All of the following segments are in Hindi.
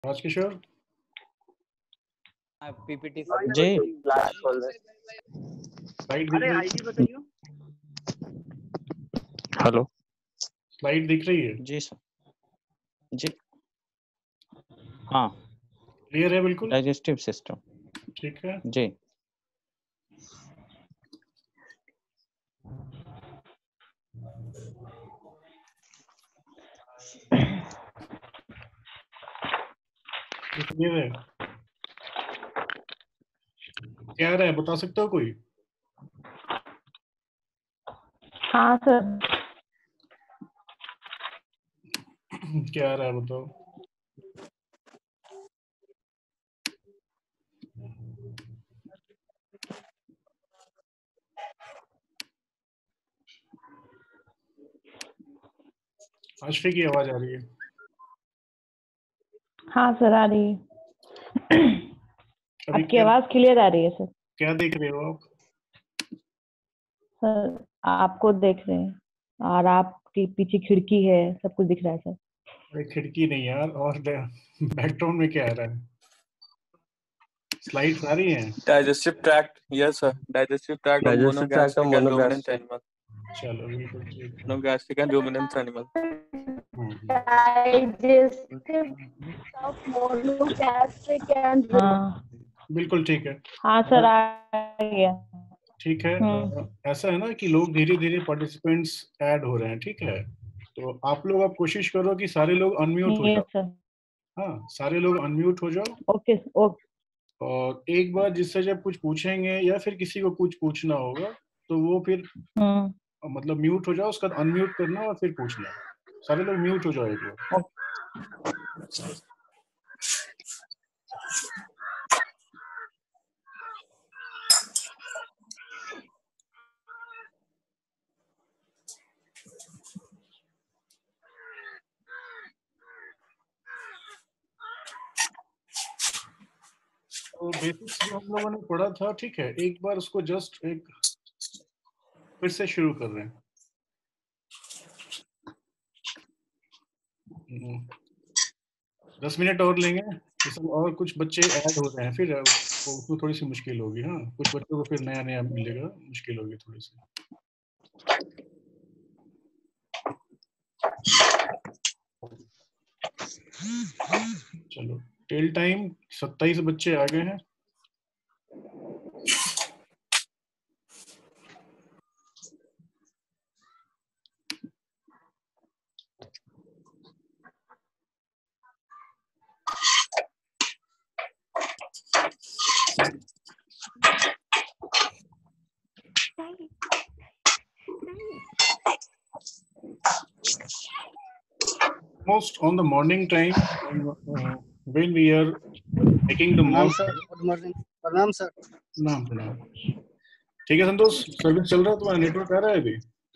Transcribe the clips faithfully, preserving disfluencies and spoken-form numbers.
राजकिशोर पीपीटी जी स्लाइड दिख रही है? हेलो स्लाइड दिख रही है? जी सर जी हाँ क्लियर है बिल्कुल? डाइजेस्टिव सिस्टम ठीक है। जी क्लियर है? क्या आ रहा है बता सकते हो कोई? हाँ सर। क्या आ रहा है बताओ? आशफी की आवाज आ रही है? हाँ सर आ रही है। अभी आपकी क्या आवाज क्लियर आ रही है सर। क्या देख रहे हो आप? सर आपको देख रहे हैं और आपकी पीछे खिड़की है, सब कुछ दिख रहा है सर। अरे खिड़की नहीं यार, और बैकग्राउंड में क्या आ रहा है? स्लाइड्स आ रही हैं? Digestive tract, yes sir. Digestive tract of Digestive tract of monogastric and ruminant monogastric. animal. चलो बिल्कुल ठीक है। Monogastric and ruminant animal. Hmm, Digestive of monogastric and हाँ बिल्कुल ठीक है। हाँ सर आ गया। ठीक है। हम्म। अ, ऐसा है ना कि लोग धीरे धीरे पार्टिसिपेंट्स ऐड हो रहे हैं, ठीक है? तो आप लोग अब कोशिश करो कि सारे लोग अनम्यूट हो यस जाओ। सर। हाँ, सारे लोग अनम्यूट हो जाओ। Okay okay. और एक बार जिससे जब कुछ पूछेंगे या फिर किसी को कुछ पूछना होगा तो वो फिर हम्म। मतलब म्यूट हो जाओ, उसका अनम्यूट करना और फिर पूछना। सारे लोग म्यूट हो जाओ एक बार। तो बेसिक्स जो हम लोगों ने पढ़ा था, ठीक है, एक बार उसको जस्ट एक फिर से शुरू कर रहे हैं। हम्म, दस मिनट और लेंगे, इसमें और कुछ बच्चे ऐड हो रहे हैं, फिर वो उसमें थोड़ी सी मुश्किल होगी। हाँ, कुछ बच्चों को फिर नया नया मिलेगा, मुश्किल होगी थोड़ी सी। चलो, टेल टाइम सत्ताईस बच्चे आ गए हैं। Most on the morning time uh, when we are making the प्रणाम most. सर। Good morning. प्रणाम सर। नाम प्रणाम। ठीक है संतोष, सर्विस चल रहा है, तुम्हारा नेटवर्क आ रहा है अभी?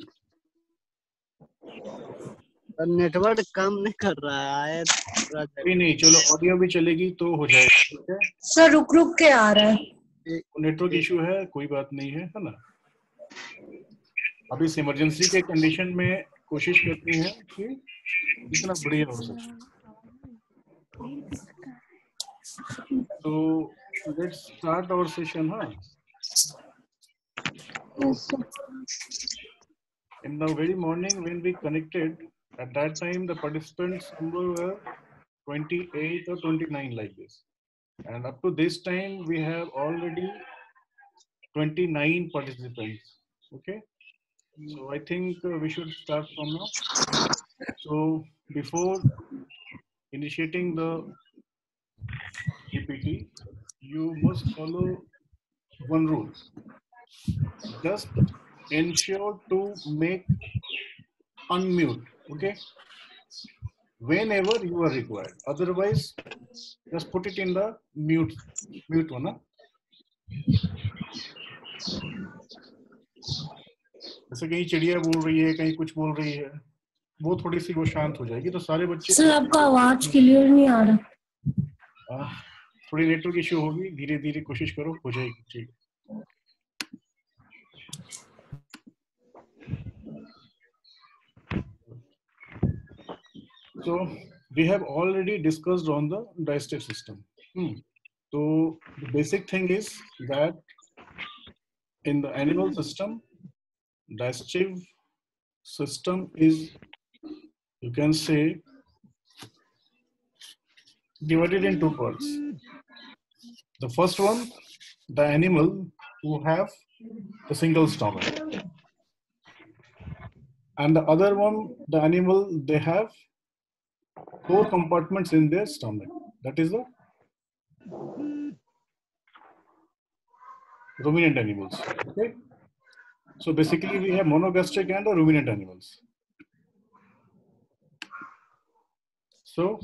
नेटवर्क काम नहीं कर रहा है। नहीं नहीं, चलो ऑडियो भी चलेगी तो हो जाएगा, ठीक है? सर रुक रुक के आ रहा है। नेटवर्क इशू है, कोई बात नहीं है, है ना? अभी इस इमरजेंसी के कंडीशन में कोशिश करते हैं कि जितना बढ़िया हो सके। तो लेट्स स्टार्ट आवर सेशन। हाँ, in the very morning when we connected, at that time the participants number were twenty-eight or twenty-nine like this, and up to this time we have already twenty-nine participants. Okay, so I think uh, we should start from now. So before initiating the G P T, you must follow one rule. Just ensure to make unmute, okay, whenever you are required. Otherwise, just put it in the mute mute one. Huh? जैसे कहीं चिड़िया बोल रही है, कहीं कुछ बोल रही है, वो थोड़ी सी वो शांत हो जाएगी, तो सारे बच्चे। सर आपका आवाज क्लियर नहीं आ रहा। आ, थोड़ी नेटवर्क इश्यू होगी, धीरे धीरे कोशिश करो, हो जाएगी। ठीक। So we have already discussed on the digestive system. Hmm. So the basic thing is that in the animal system, digestive system is, you can say, divided in two parts. The first one, the animal who have the single stomach, and the other one, the animal they have four compartments in their stomach. That is the ruminant animals. Okay. So basically, we have monogastric and the ruminant animals. So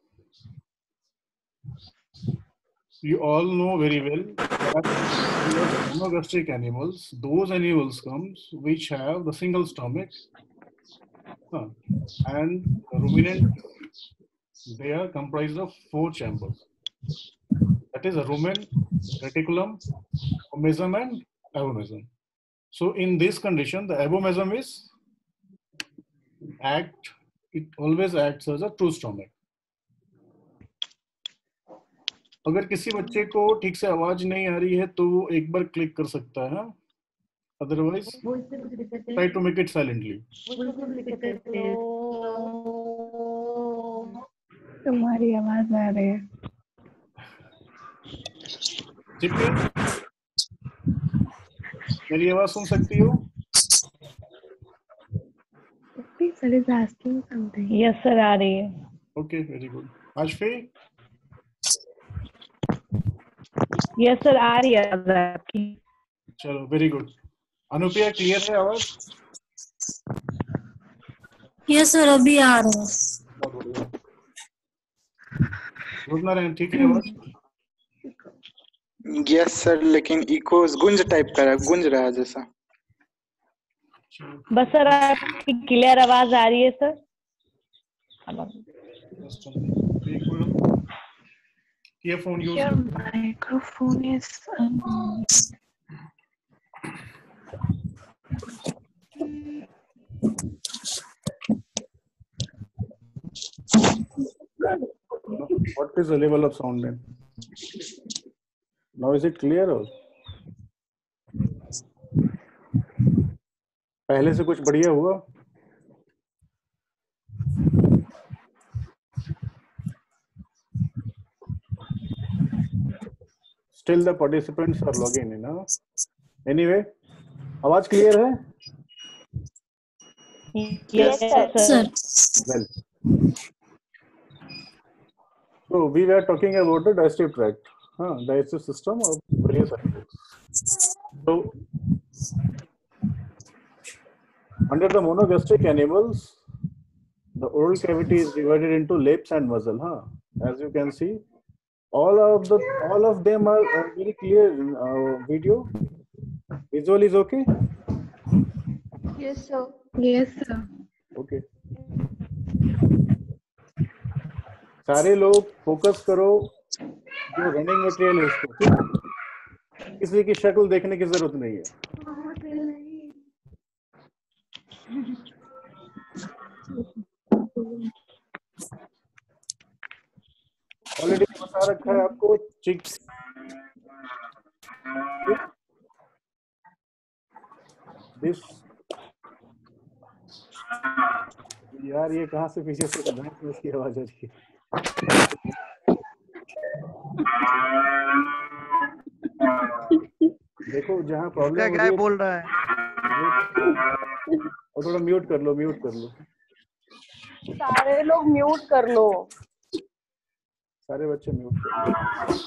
you all know very well that monogastric animals, those animals comes which have the single stomach, huh, and the ruminant, they are comprised of four chambers. That is a rumen, reticulum, mesum, and abomasum. So in this condition, the abomasum is act. It always acts as a true stomach. अगर किसी बच्चे को ठीक से आवाज नहीं आ रही है तो वो एक बार क्लिक कर सकता है, otherwise try to make it silently. तुम्हारी आवाज आ रही है. चिप्पी, मेरी आवाज सुन सकती हो? Sir is asking something. Yes sir आ रही है. Okay, very good. Ashfi, yes sir आ रही है आपकी. चलो वेरी गुड. अनुप्रिया, क्लियर है आवाज? Yes sir, अभी आ रहा है. बहुत बढ़िया. गुड, ठीक है आवाज? यस सर, लेकिन इको गुंज टाइप का है, गुंज रहा है जैसा. बस सर आपकी क्लियर आवाज आ रही है sir. Earphone use Your microphone is on. What is the level of sound then? Now is it clear or? पहले से कुछ बढ़िया हुआ? Still the participants are logging in, huh? Anyway, आवाज क्लियर है? Yes, sir. Well, so we were talking about the digestive tract, huh? Digestive system of various animals. So under the monogastric animals, the oral cavity is divided into lips and muzzle, huh? As you can see, all of the all of them are uh, very clear in uh, video. Visual is okay? Yes sir. Yes sir. Okay. सारे लोग फोकस करो जो रनिंग मटेरियल है उसको. किसी की शक्ल देखने की जरूरत नहीं है. ऑलरेडी बता रखा है आपको. चिक्स दिस, यार ये कहाँ से पीछे से भैंस में उसकी आवाज आ रही है. देखो जहाँ प्रॉब्लम क्या बोल रहा है. और थोड़ा म्यूट कर लो, म्यूट कर लो. सारे लोग म्यूट कर लो. सारे बच्चे म्यूट कर लो.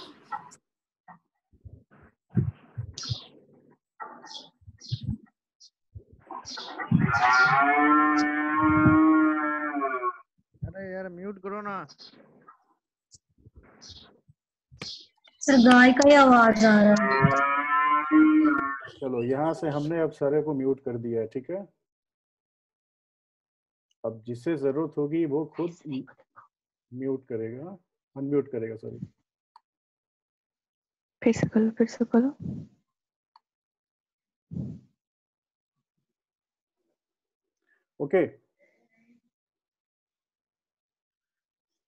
अरे यार म्यूट करो ना. सर गाय का ही आवाज आ रहा है. चलो यहाँ से हमने अब सारे को म्यूट कर दिया है, ठीक है. अब जिसे जरूरत होगी वो खुद म्यूट करेगा, अनम्यूट करेगा, सॉरी. फिर से करो, फिर से करो. Okay.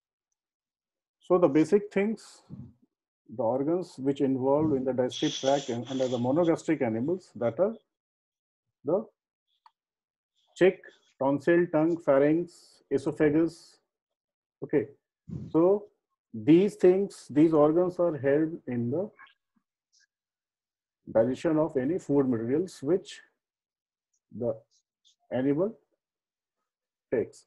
So the basic things, the organs which involved in the digestive tract and under the monogastric animals, that are the cheek, tonsil, tongue, pharynx, esophagus. Okay, so these things, these organs are held in the digestion of any food materials which the animal takes.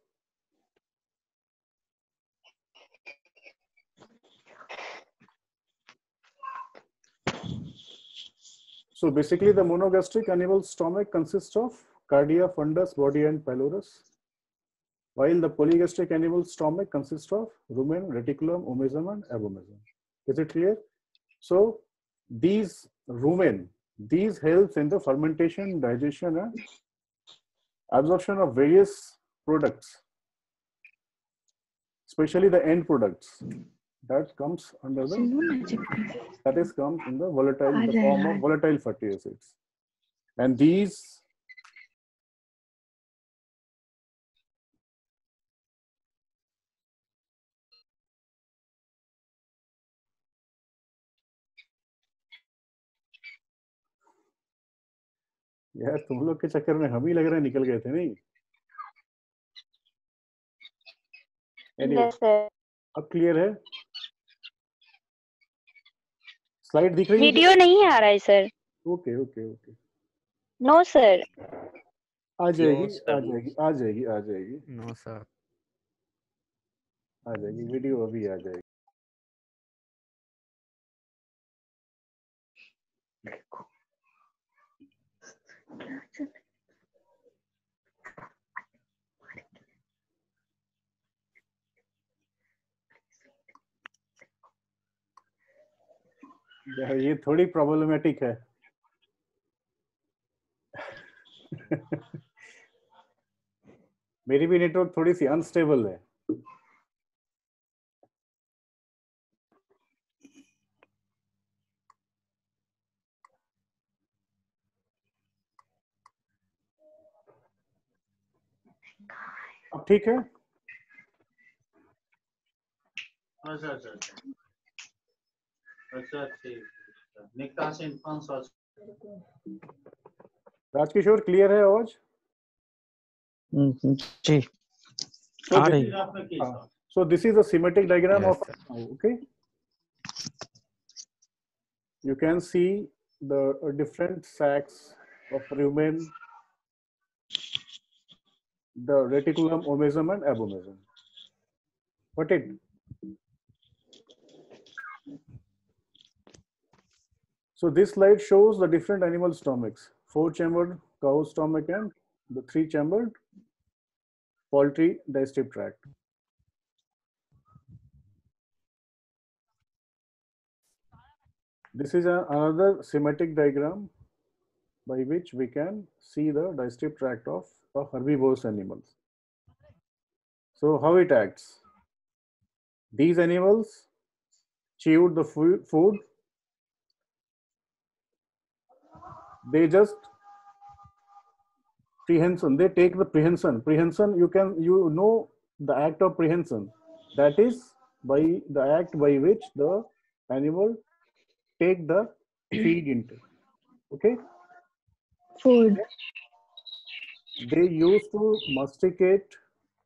So basically the monogastric animal stomach consists of cardia, fundus, body and pylorus, while the polygastric animal stomach consists of rumen, reticulum, omasum and abomasum. Is it clear? So these rumen, these helps in the fermentation, digestion and absorption of various products, especially the end products that comes under the, that is comes in the volatile, in the form of volatile fatty acids. And these यार तुम लोग के चक्कर में हम ही लग रहे हैं निकल गए थे नहीं? Anyway, Yes, sir. अब क्लियर है? स्लाइड दिख रही है? वीडियो नहीं आ रहा है sir. Okay okay okay, no sir. आ जाएगी आ जाएगी आ जाएगी आ जाएगी नो सर, आ जाएगी वीडियो अभी आ जाएगी। यार ये थोड़ी प्रॉब्लमेटिक है। मेरी भी नेटवर्क थोड़ी सी अनस्टेबल है। अब ठीक है? अच्छा अच्छा अच्छा ठीक, निकाह से पाँच सौ। राजकिशोर क्लियर है आवाज? जी So आ this रही is, आपने uh, so this is a schematic diagram Yes, of, okay, you can see the uh, different sacs of rumen, the reticulum, omasum and abomasum. Got it? So this slide shows the different animal stomachs: four-chambered cow stomach and the three-chambered poultry digestive tract. This is a, another schematic diagram by which we can see the digestive tract of a herbivorous animals. So how it acts? These animals chewed the food, food. They just prehension, they take the prehension. Prehension, you can, you know the act of prehension. That is by the act by which the animal take the feed into. Okay? Food. They used to masticate.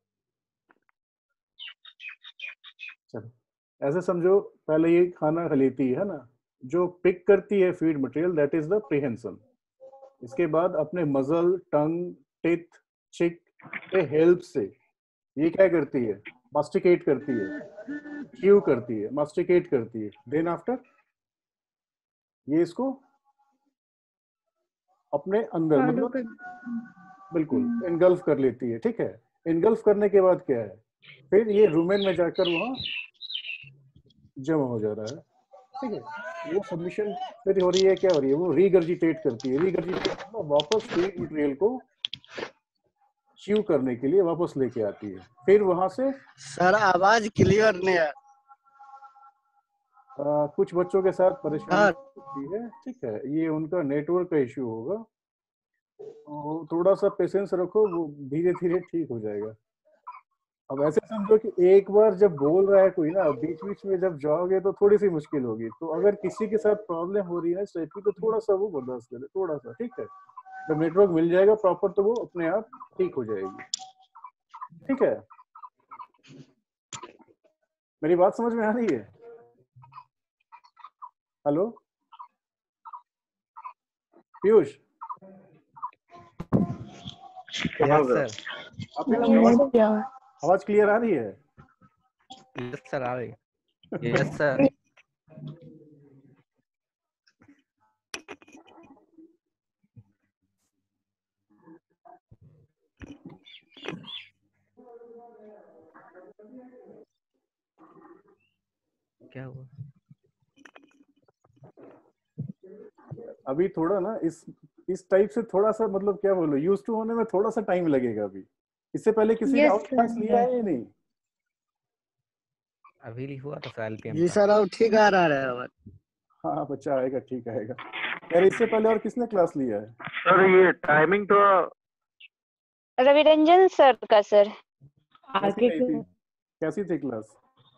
चलो ऐसे समझो, पहले ये खाना लेती है ना, जो पिक करती है feed material, that is the prehension. इसके बाद अपने मजल, टंग, टिथ, चिक के हेल्प से ये क्या करती है? मास्टिकेट करती है, च्यू करती है, मास्टिकेट करती है। देन आफ्टर ये इसको अपने अंदर, मतलब बिल्कुल इनगल्फ कर लेती है। ठीक है, इनगल्फ करने के बाद क्या है? फिर ये रूमेन में जाकर वहां जमा हो जा रहा है। ठीक है, वो सबमिशन फिर हो रही है, क्या हो रही है? वो रीगर्जिटेट करती है। रीगर्जिटेट मतलब वापस फीड मटेरियल को च्यू करने के लिए वापस लेके आती है। फिर वहां से सर आवाज क्लियर नहीं है। आ, कुछ बच्चों के साथ परेशानी होती है। ठीक है, ये उनका नेटवर्क का इश्यू होगा, तो थोड़ा सा पेशेंस रखो, वो धीरे धीरे ठीक हो जाएगा। अब ऐसे समझो कि एक बार जब बोल रहा है कोई ना, बीच बीच में जब जाओगे तो थोड़ी सी मुश्किल होगी। तो अगर किसी के साथ प्रॉब्लम हो रही है इस टाइप की, तो थोड़ा सा वो बर्दाश्त करे, थोड़ा सा, ठीक है। जब नेटवर्क मिल जाएगा प्रॉपर तो वो अपने आप ठीक हो जाएगी, ठीक है। मेरी बात समझ में आ रही है? Hello Piyush, yes sir. आपकी आवाज आवाज क्लियर आ रही है? यस सर आ रही है। Yes sir. क्या हुआ? अभी थोड़ा ना इस इस टाइप से थोड़ा सा, मतलब क्या बोलो, यूज टू होने में थोड़ा सा टाइम लगेगा अभी। इससे पहले किसी ने Yes, आउट sir. क्लास लिया है या नहीं? अभी ली हुआ था सर एलपीएम जी का। सर अब ठीक आ रहा है आवाज। हाँ बच्चा आएगा, ठीक आएगा। यार इससे पहले और किसने क्लास लिया है? सर ये टाइमिंग तो रविरंजन सर का सर। कैसी रही थी, कैसी थी क्लास?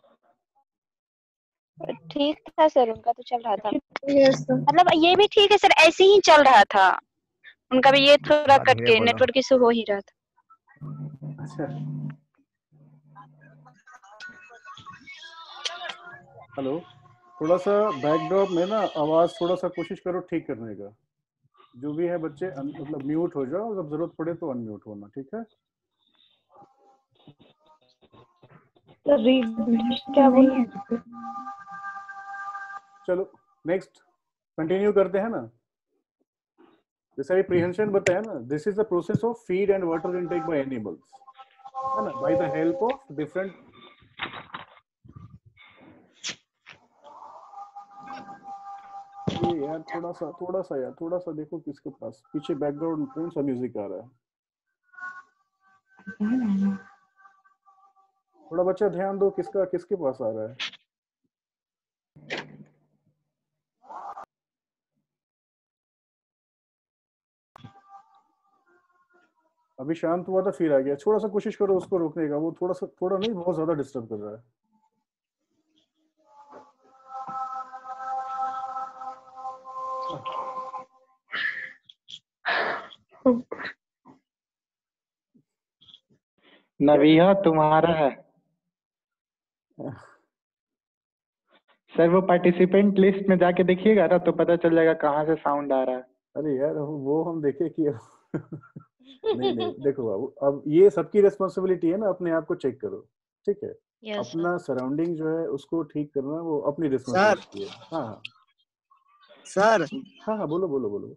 ठीक था सर, उनका तो चल रहा था। Yes, sir. मतलब ये भी ठीक है सर, ऐसे ही चल रहा था उनका भी। ये थोड़ा बात कट धीरे के बोलो। नेटवर्क इशू हो ही रहा था। अच्छा, हेलो, थोड़ा सा बैकड्रॉप में ना आवाज थोड़ा सा कोशिश करो ठीक करने का। जो भी है बच्चे अन- मतलब म्यूट हो जाओ, जब जरूरत पड़े तो अनम्यूट होना, ठीक है। तो रीड क्या बोले? चलो नेक्स्ट कंटिन्यू करते हैं ना। जैसे अभी प्रिहेंशन बताया ना, this is the process of feed and water intake by animals, है ना, by the help of different. ये यार थोड़ा सा थोड़ा सा यार थोड़ा सा देखो किसके पास पीछे बैकग्राउंड कौन सा म्यूजिक आ रहा है। थोड़ा बच्चा ध्यान दो, किसका किसके पास आ रहा है। अभी शांत हुआ था फिर आ गया। थोड़ा सा कोशिश करो उसको रोकने का, वो थोड़ा सा, थोड़ा नहीं बहुत ज्यादा डिस्टर्ब कर रहा है। नवीहा तुम्हारा है सर। वो पार्टिसिपेंट लिस्ट में जाके देखिएगा ना तो पता चल जाएगा कहाँ से साउंड आ रहा है। अरे यार वो हम देखे कि नहीं नहीं देखो बाबू, अब ये सबकी रिस्पॉन्सिबिलिटी है ना, अपने आप को चेक करो, ठीक है। Yes, अपना सराउंडिंग जो है उसको ठीक करना वो अपनी सर रिस्पॉन्सिबिलिटी है। हाँ हाँ सर हाँ हाँ बोलो बोलो बोलो।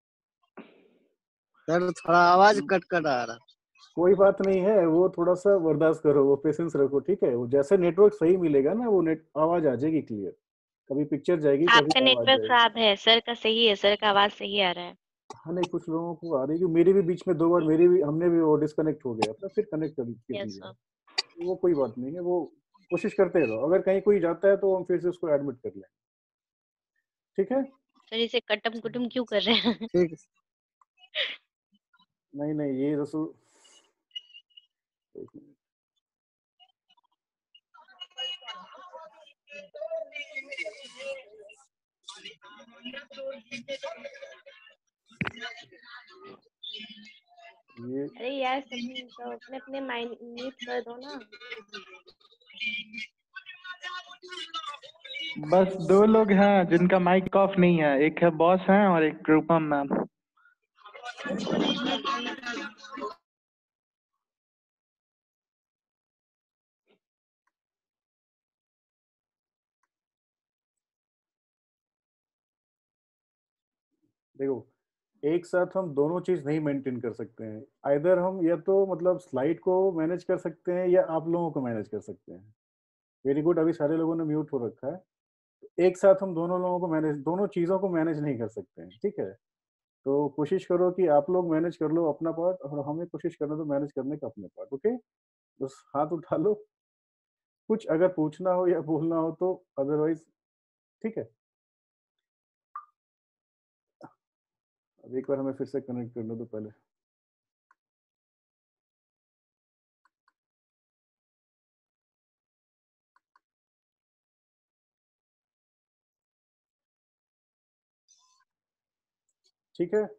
सर थोड़ा आवाज कट कट आ रहा। कोई बात नहीं है, वो थोड़ा सा बर्दाश्त करो, वो पेशेंस रखो, ठीक है। वो जैसे नेटवर्क सही मिलेगा ना, वो नेट आवाज आ जाएगी क्लियर। कभी पिक्चर जाएगी, कभी आपका आवाज नेटवर्क जाएगी। खराब है, सर का सही है, सर का आवाज सही आ रहा है। हाँ नहीं, कुछ लोगों को आ रही है, मेरी भी बीच में दो बार मेरी भी, हमने भी वो डिस्कनेक्ट हो गया अपना, फिर कनेक्ट कर कर यस दिया। सर। वो कोई बात नहीं है, वो कोशिश करते रहो। अगर कहीं कोई जाता है तो हम फिर से उसको एडमिट कर लें, ठीक है। सर इसे कटम कुटुम क्यों कर रहे हैं? ठीक नहीं नहीं ये रसू ये अरे यार सभी तो अपने अपने माइंड म्यूट कर दो ना। बस दो लोग हैं जिनका माइक ऑफ नहीं है, एक है बॉस हैं और एक रूपम मैम। देखो, एक साथ हम दोनों चीज नहीं मेंटेन कर सकते हैं। आइदर हम या तो मतलब स्लाइड को मैनेज कर सकते हैं या आप लोगों को मैनेज कर सकते हैं। वेरी गुड, अभी सारे लोगों ने म्यूट हो रखा है। एक साथ हम दोनों लोगों को मैनेज, दोनों चीजों को मैनेज नहीं कर सकते हैं, ठीक है। तो कोशिश करो कि आप लोग मैनेज कर लो अपना पार्ट, और हमें कोशिश करना तो मैनेज करने का अपने पार्ट, ओके। बस हाथ उठा लो, कुछ अगर पूछना हो या बोलना हो तो, अदरवाइज ठीक है। अब एक बार हमें फिर से कनेक्ट करने दो पहले। ठीक है,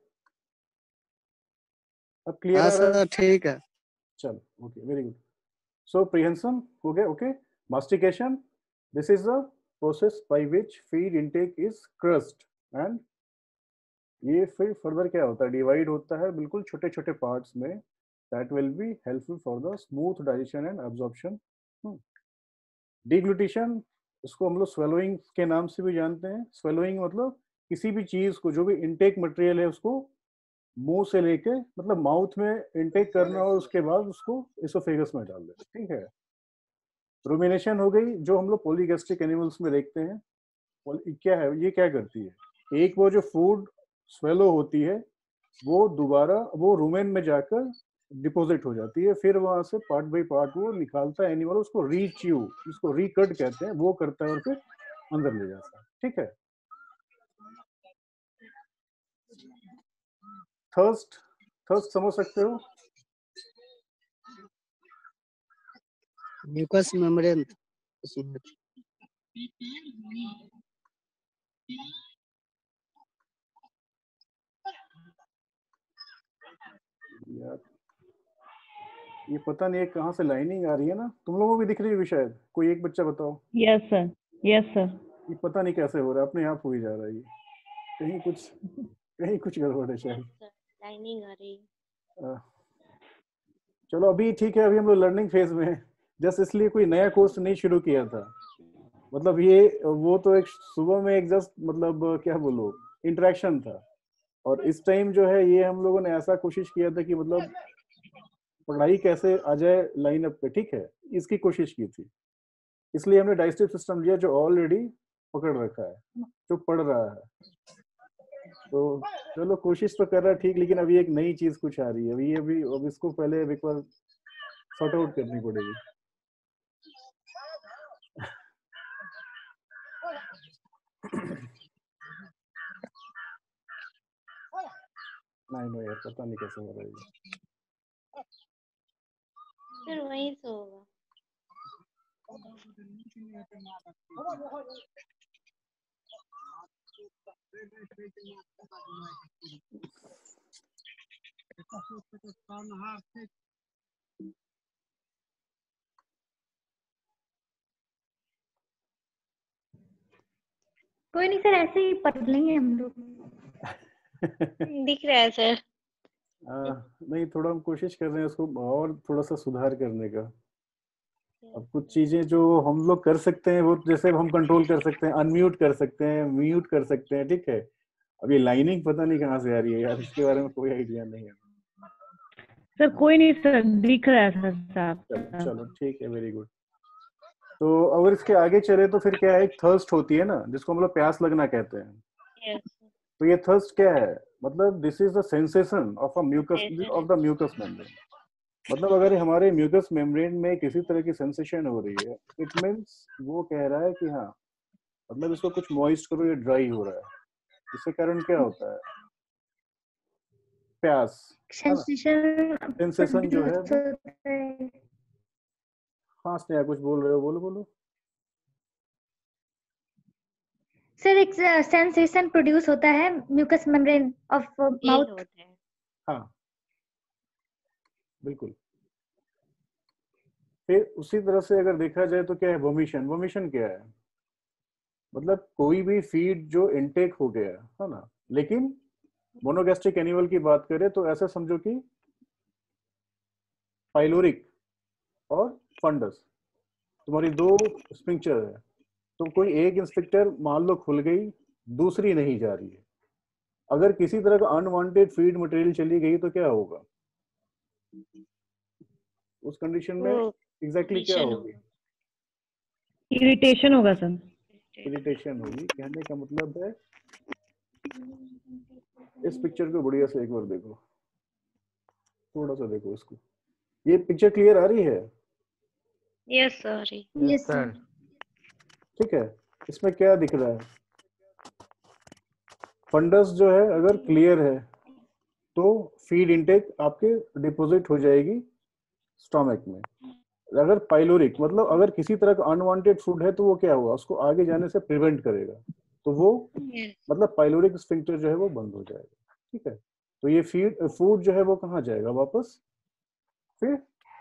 अब क्लियर हाँ आ रहा है? सर ठीक है। चलो okay, very good. So prehension हो गया, okay. Mastication, this is the process by which feed intake is crushed, and ये फिर फर्दर क्या होता है, डिवाइड होता है बिल्कुल छोटे छोटे पार्ट्स में, that will be helpful for the smooth digestion and absorption. Deglutition, इसको हम लोग स्वेलोइंग के नाम से भी जानते हैं। स्वेलोइंग मतलब किसी भी चीज को, जो भी इनटेक मटेरियल है उसको मुंह से लेके, मतलब माउथ में इनटेक करना और उसके बाद उसको इसोफेगस में डाल दे, ठीक है। रुमिनेशन हो गई, जो हम लोग पॉलीगैस्ट्रिक एनिमल्स में देखते हैं। क्या है ये, क्या करती है, एक वो जो फूड स्वेलो होती है वो दोबारा वो रूमेन में जाकर डिपॉजिट हो जाती है, फिर वहां से पार्ट बाय पार्ट वो निकालता है एनिमल, उसको रीच्यू, इसको रिकट कहते हैं, वो करता है और फिर अंदर ले जाता है, ठीक है। थर्स्ट, थर्स्ट समझ सकते हो? Mucous membrane. यार ये पता नहीं है कहाँ से लाइनिंग आ रही है ना, तुम लोगों को भी दिख रही है शायद, कोई एक बच्चा बताओ। Yes sir, yes sir. ये पता नहीं कैसे हो रहा है, अपने आप हो ही जा रहा है, ये कहीं कुछ कहीं कुछ गड़बड़ है शायद, लाइनिंग आ रही। आ, चलो अभी ठीक है, अभी हम लोग लर्निंग फेज में हैं, जस्ट इसलिए कोई नया कोर्स नहीं शुरू किया था, मतलब ये वो तो एक सुबह में एक जस्ट मतलब क्या बोलो इंटरेक्शन था, और इस टाइम जो है ये हम लोगों ने ऐसा कोशिश किया था कि मतलब पढ़ाई कैसे आ जाए लाइन अप पे, ठीक है, इसकी कोशिश की थी, इसलिए हमने डाइजेस्टिव सिस्टम लिया जो ऑलरेडी पकड़ रखा है, जो पढ़ रहा है, तो चलो कोशिश तो कर रहा है ठीक, लेकिन अभी एक नई चीज कुछ आ रही है, अभी अभी अब इसको पहले एक बार सॉर्ट आउट करनी पड़ेगी। नहीं नहीं यार पता नहीं कैसे हो रहा है ये, फिर वहीं से होगा। कोई नहीं सर, ऐसे ही पढ़ लेंगे हम लोग। दिख रहा है सर। आ, नहीं थोड़ा हम कोशिश कर रहे हैं उसको और थोड़ा सा सुधार करने का। अब कुछ चीजें जो हम लोग कर सकते हैं वो, जैसे हम कंट्रोल कर सकते हैं, अनम्यूट कर सकते हैं, म्यूट कर सकते हैं, ठीक है। अब ये लाइनिंग पता नहीं कहाँ से आ रही है यार, इसके बारे में कोई आइडिया नहीं है सर। कोई नहीं सर, दिख रहा है सर साहब। चलो चलो ठीक है, वेरी गुड। तो अगर इसके आगे चले तो फिर क्या है, एक थर्स्ट होती है ना, जिसको हम लोग प्यास लगना कहते हैं। यस। तो ये थर्स्ट क्या है, मतलब this is the sensation of a mucous of the mucous membrane, मतलब अगर हमारे म्यूकस मेम्ब्रेन में किसी तरह की सेंसेशन हो रही है, इट मींस वो कह रहा है कि हाँ मतलब इसको कुछ मॉइस्ट करो, ये ड्राई हो रहा है, इसके कारण क्या होता है, प्यास, सेंसेशन सेंसेशन जो है वो। होता है। हाँ स्नेहा कुछ बोल रहे हो, बोलो बोलो। सर एक सेंसेशन प्रोड्यूस होता है म्यूकस मेम्ब्रेन ऑफ माउथ। हाँ बिल्कुल। फिर उसी तरह से अगर देखा जाए तो क्या है, वोमिशन। वोमिशन क्या है, मतलब कोई भी फीड जो इनटेक हो गया है ना, लेकिन मोनोगैस्ट्रिक एनिमल की बात करें तो ऐसा समझो कि पाइलोरिक और फंडस तुम्हारी दो स्पिंक्चर है, तो कोई एक इंस्पेक्टर मान लो खुल गई, दूसरी नहीं जा रही है, अगर किसी तरह का अनवांटेड फीड मटेरियल चली गई तो क्या होगा उस कंडीशन में, एग्जैक्टली exactly क्या होगी, इरिटेशन होगा सर। इरिटेशन होगी। कहने का मतलब है, इस पिक्चर को बढ़िया से एक बार देखो, थोड़ा सा देखो इसको, ये पिक्चर क्लियर आ रही है? Yes sir. Yes sir. ठीक है, इसमें क्या दिख रहा है, फंडस जो है अगर क्लियर है तो फीड इनटेक आपके डिपॉजिट हो जाएगी स्टमक में। अगर पाइलोरिक मतलब अगर किसी तरह का अनवांटेड फूड है तो वो क्या होगा, उसको आगे जाने से प्रिवेंट करेगा, तो वो मतलब पाइलोरिक स्फिंक्टर जो है वो बंद हो जाएगा, ठीक है। तो ये फीड फूड जो है वो कहाँ जाएगा वापस, फिर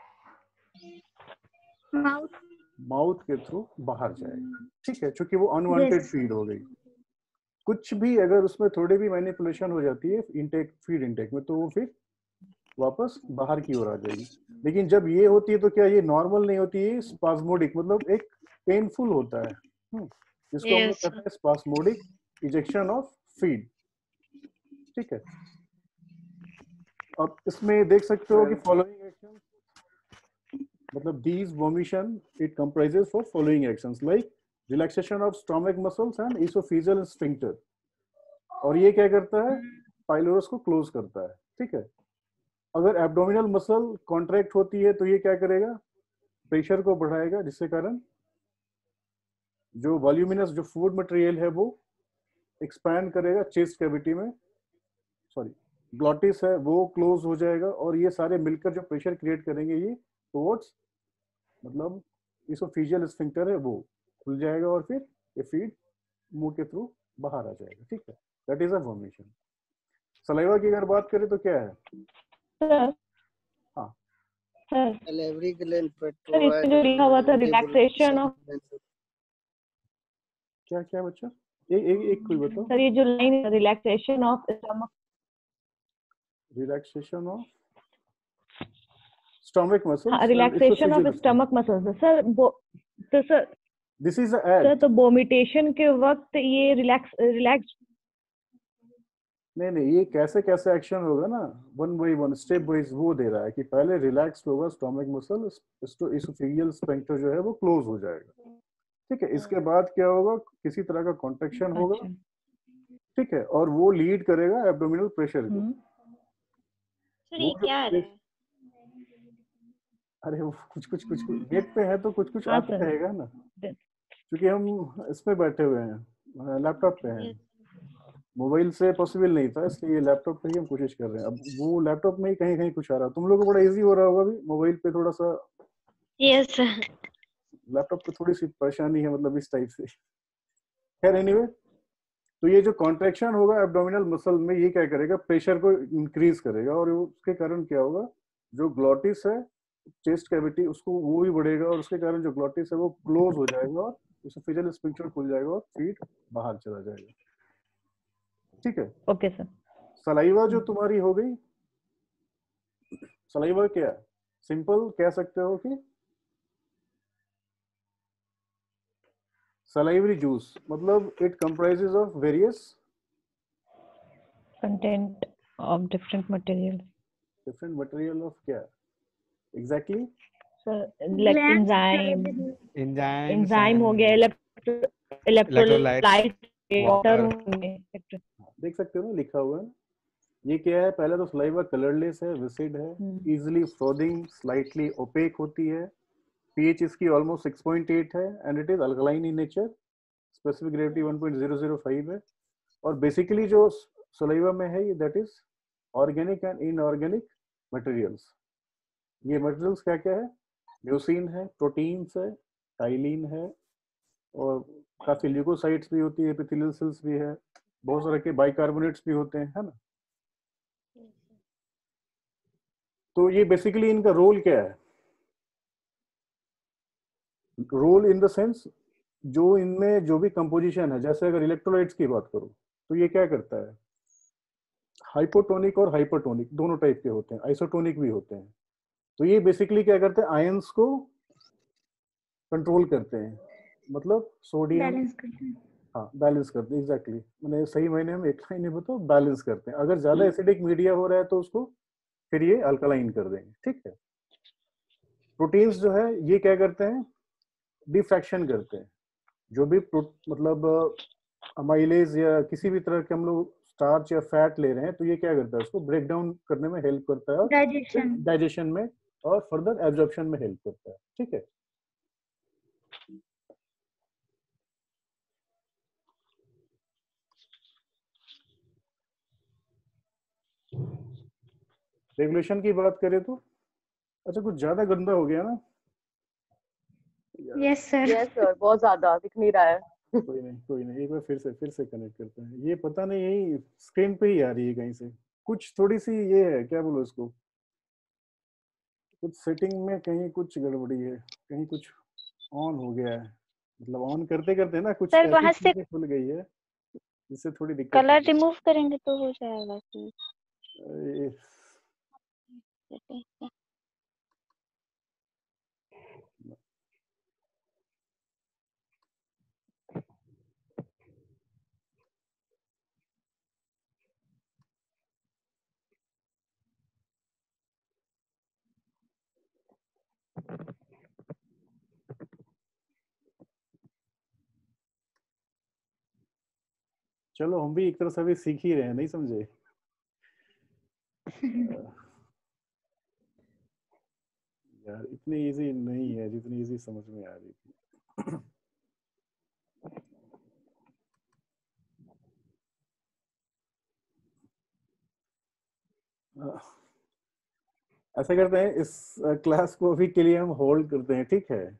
माउथ माउथ के थ्रू बाहर जाएगा, ठीक है, क्योंकि वो अनवांटेड यस फीड हो गई। कुछ भी अगर उसमें थोड़ी भी मैनिपुलेशन हो जाती है इनटेक फीड इनटेक में, तो वो फिर वापस बाहर की ओर आ जाएगी। लेकिन जब ये होती है तो क्या ये नॉर्मल नहीं होती है, स्पास्मोडिक, मतलब एक पेनफुल होता है, हम्म, जिसको हम लोग Yes, कहते हैं स्पास्मोडिक इजेक्शन ऑफ फीड, ठीक है। अब इसमें देख सकते हो कि फॉलोइंग एक्शन, मतलब these vomission it comprises for following actions like relaxation of stomach muscles and esophageal sphincter, और ये क्या करता है, पाइलोरस को क्लोज करता है, ठीक है। अगर एब्डोमिनल मसल कॉन्ट्रैक्ट होती है तो ये क्या करेगा, प्रेशर को बढ़ाएगा, जिसके कारण जो वॉल्यूमिनस जो फूड मटेरियल है वो एक्सपैंड करेगा चेस्ट कैविटी में, सॉरी ग्लॉटिस है वो क्लोज हो जाएगा, और ये सारे मिलकर जो प्रेशर क्रिएट करेंगे ये टुवर्ड्स, मतलब इसोफेजियल स्फिंक्टर है वो खुल जाएगा, और फिर ये फीड मुंह के थ्रू बाहर आ जाएगा, ठीक है। That is a vomition. Saliva की अगर बात करें तो क्या है, सर हाँ sir salivary gland sir provide इसमें जो लिखा हुआ था टेबल रिलैक्सेशन ऑफ, क्या क्या बच्चा, एक एक एक कोई बताओ। सर ये जो line relaxation of stomach, relaxation of stomach हाँ muscles, relaxation of stomach muscles sir, वो तो sir this is a sir aid, तो वोमिटेशन के वक्त ये रिलैक्स रिलैक्स नहीं नहीं ये कैसे कैसे एक्शन होगा ना, one by one step wise वो दे रहा है कि पहले रिलैक्स होगा स्टमक मसल, इसोफेजियल स्फिंक्टर जो है वो क्लोज हो जाएगा, ठीक है। इसके बाद क्या होगा, किसी तरह का कॉन्ट्रैक्शन होगा, अच्छा ठीक है, और वो लीड करेगा एब्डोमिनल प्रेशर को। हम्म सर वो ये जो क्या आ रहा है? अरे वो कुछ कुछ कुछ नेट पे है तो कुछ कुछ हाँ आता सर रहेगा ना, क्योंकि हम इसमें बैठे हुए हैं, लैपटॉप पे हैं, Yes, मोबाइल से पॉसिबल नहीं था, इसलिए लैपटॉप पे ही हम कोशिश कर रहे हैं। अब वो लैपटॉप में ही कहीं कहीं कुछ आ रहा है, तुम लोगों को बड़ा इजी हो रहा होगा, भी मोबाइल पे थोड़ा सा, yes, sir. लैपटॉप पे थोड़ी सी परेशानी है, मतलब इस टाइप से। खैर एनीवे, तो ये जो कॉन्ट्रैक्शन होगा एब्डोमिनल मसल में, ये क्या करेगा, प्रेशर को इंक्रीज करेगा, और उसके कारण क्या होगा, जो ग्लॉटिस है चेस्ट कैविटी उसको वो भी बढ़ेगा, और उसके कारण जो ग्लॉटिस है वो क्लोज हो जाएगा, और इसोफेजियल स्फिंक्टर खुल जाएगा, और फीड बाहर चला जाएगा, ठीक है। Okay sir. सलाइवा जो तुम्हारी हो गई, सलाइवा क्या, सिंपल कह सकते हो कि सलाइवरी जूस, मतलब it comprises of various content of different material different material of क्या exactly, sir like enzyme enzymes enzyme हो गया, इलेक्ट्रोलाइट वाटर होंगे, देख सकते हो ना लिखा हुआ है, ये क्या है, पहले तो सलाइवा कलरलेस है, विसिड है, इजीली फ्रोदिंग, स्लाइटली ओपेक होती है, पीएच इसकी ऑलमोस्ट सिक्स पॉइंट एट है, and it is alkaline in nature, specific gravity one point zero zero five है, और बेसिकली जो सलाइवा में है that is organic and inorganic materials. ये मटेरियल्स क्या क्या है, म्यूसिन है, प्रोटीन्स है, टाइलिन है, और काफी ल्यूकोसाइट्स भी होती है, एपिथेलियल सेल्स भी है, बहुत सारे के बाइकार्बोनेट्स भी होते हैं, है ना। तो ये बेसिकली इनका रोल क्या है, रोल इन द सेंस जो इनमें जो भी कंपोजिशन है, जैसे अगर इलेक्ट्रोलाइट्स की बात करूं तो ये क्या करता है, हाइपोटोनिक और हाइपरटोनिक दोनों टाइप के होते हैं, आइसोटोनिक भी होते हैं। तो ये बेसिकली क्या करते हैं, आयंस को कंट्रोल करते हैं, मतलब सोडियम बैलेंस करते हैं। हाँ बैलेंस करते हैं, एग्जैक्टली मैंने सही मायने में एक लाइन में बताओ, बैलेंस करते हैं। अगर ज्यादा एसिडिक मीडिया हो रहा है तो उसको फिर ये अल्कलाइन कर देंगे, ठीक है। प्रोटीन्स जो है ये क्या करते हैं, डिफ्रैक्शन करते हैं, जो भी मतलब अमाइलेज या किसी भी तरह के हम लोग स्टार्च या फैट ले रहे हैं तो ये क्या करता है, उसको ब्रेक डाउन करने में हेल्प करता है, डाइजेशन डाइजेशन में और फर्दर एब्जॉर्प्शन में हेल्प करता है, ठीक है। रेगुलेशन की बात करें तो अच्छा कुछ ज्यादा गंदा हो गया ना, यस सर यस सर बहुत ज्यादा दिख नहीं रहा है। कोई नहीं कोई नहीं, एक बार फिर से फिर से कनेक्ट करते हैं। ये पता नहीं यही स्क्रीन पे ही आ रही है कहीं से, कुछ थोड़ी सी ये है, क्या बोलो इसको, कुछ सेटिंग में कहीं कुछ गड़बड़ी है, कहीं कुछ ऑन हो गया है, मतलब ऑन करते करते ना कुछ सर ऐसी वहां से चीजें खुल गई है जिससे थोड़ी दिक्कत कलर होती रिमूव करेंगे तो हो जाएगा कि है। ये- चलो हम भी एक तरह से अभी सीख ही रहे हैं, नहीं समझे। यार इतनी इजी नहीं है जितनी इजी समझ में आ रही थी। ऐसा करते हैं, इस क्लास को अभी के लिए हम होल्ड करते हैं, ठीक है।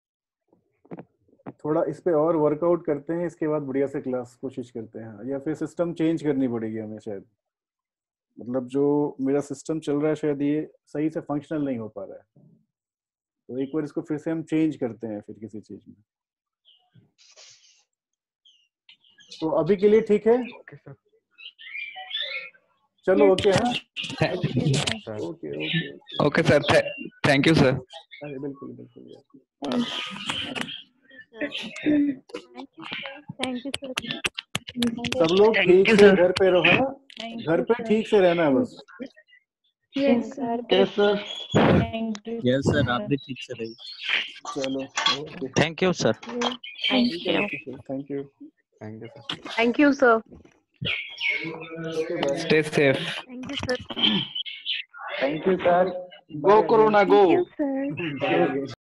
थोड़ा इस पे और वर्कआउट करते हैं, इसके बाद बढ़िया से क्लास कोशिश करते हैं, या फिर सिस्टम चेंज करनी पड़ेगी हमें शायद। मतलब जो मेरा सिस्टम चल रहा है शायद ये सही से फंक्शनल नहीं हो पा रहा है, तो एक बार इसको फिर से हम चेंज करते हैं फिर किसी चीज में। तो अभी के लिए ठीक है, चलो ओके। हाँ okay okay okay sir, thank you sir. अरे बिल्कुल बिल्कुल यार। Thank you sir. सब लोग ठीक से घर पे रहो, हाँ? घर पे ठीक से रहना है बस। Yes sir. Yes sir. Yes sir, आप भी ठीक से रहिए। चलो okay, thank you sir. Thank you thank you thank you sir. Thank you sir. Okay bye. Stay safe. Thank you sir. Thank you sir. Go corona go. Thank you sir. Bye.